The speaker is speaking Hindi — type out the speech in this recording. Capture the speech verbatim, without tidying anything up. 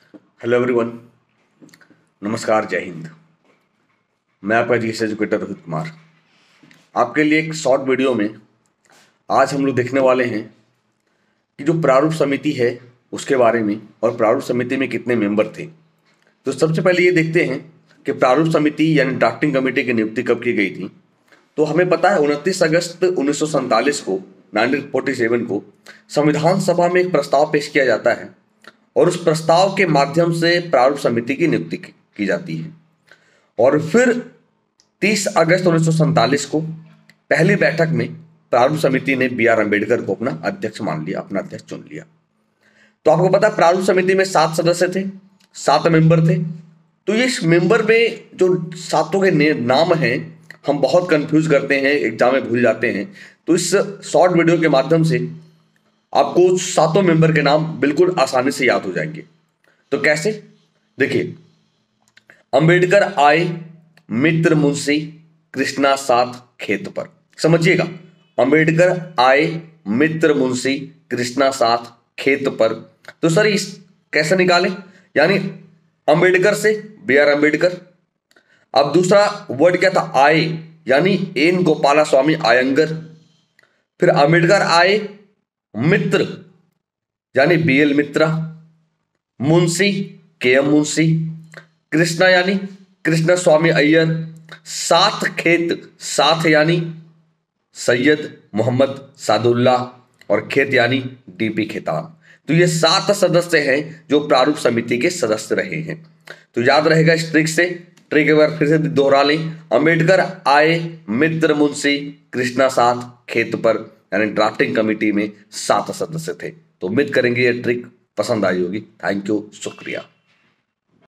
हेलो एवरीवन, नमस्कार, जय हिंद। मैं आपका जीएस एजुकेटर रोहित कुमार। आपके लिए एक शॉर्ट वीडियो में आज हम लोग देखने वाले हैं कि जो प्रारूप समिति है उसके बारे में और प्रारूप समिति में कितने मेंबर थे। तो सबसे पहले ये देखते हैं कि प्रारूप समिति यानी ड्राफ्टिंग कमेटी की नियुक्ति कब की गई थी। तो हमें पता है उनतीस अगस्त उन्नीस सौ सैंतालीस को नाइनटीन फोर्टी सेवन को संविधान सभा में एक प्रस्ताव पेश किया जाता है और उस प्रस्ताव के माध्यम से प्रारूप समिति की नियुक्ति की जाती है। और फिर तीस अगस्त उन्नीस सौ सैंतालीस को पहली बैठक में प्रारूप समिति ने बी आर अम्बेडकर को अपना अध्यक्ष मान लिया, अपना अध्यक्ष चुन लिया। तो आपको पता प्रारूप समिति में सात सदस्य थे, सात मेंबर थे। तो ये मेंबर में जो सातों के नाम हैं हम बहुत कंफ्यूज करते हैं, एग्जाम में भूल जाते हैं। तो इस शॉर्ट वीडियो के माध्यम से आपको सातों मेंबर के नाम बिल्कुल आसानी से याद हो जाएंगे। तो कैसे, देखिए, अंबेडकर आए, मित्र मुंशी, कृष्णा साथ खेत पर। समझिएगा, अंबेडकर आए, मित्र मुंशी, कृष्णा साथ खेत पर। तो सर इस कैसे निकालें, यानी अंबेडकर से बी आर अम्बेडकर। अब दूसरा वर्ड क्या था, आए, यानी एन गोपाला स्वामी आयंगर। फिर अंबेडकर आए, मित्र यानी बी एल मित्रा, मुंशी के एम मुंशी, कृष्णा यानी कृष्ण स्वामी अय्यर, साथ खेत, साथ यानी सैयद मोहम्मद सादुल्ला और खेत यानी डीपी खेतान। तो ये सात सदस्य हैं जो प्रारूप समिति के सदस्य रहे हैं। तो याद रहेगा इस ट्रिक से, ट्रिक एक बार फिर से दोहरा लें। अंबेडकर आए, मित्र मुंशी, कृष्णा साथ खेत पर, यानी ड्राफ्टिंग कमेटी में सात सदस्य थे। तो उम्मीद करेंगे ये ट्रिक पसंद आई होगी। थैंक यू, शुक्रिया।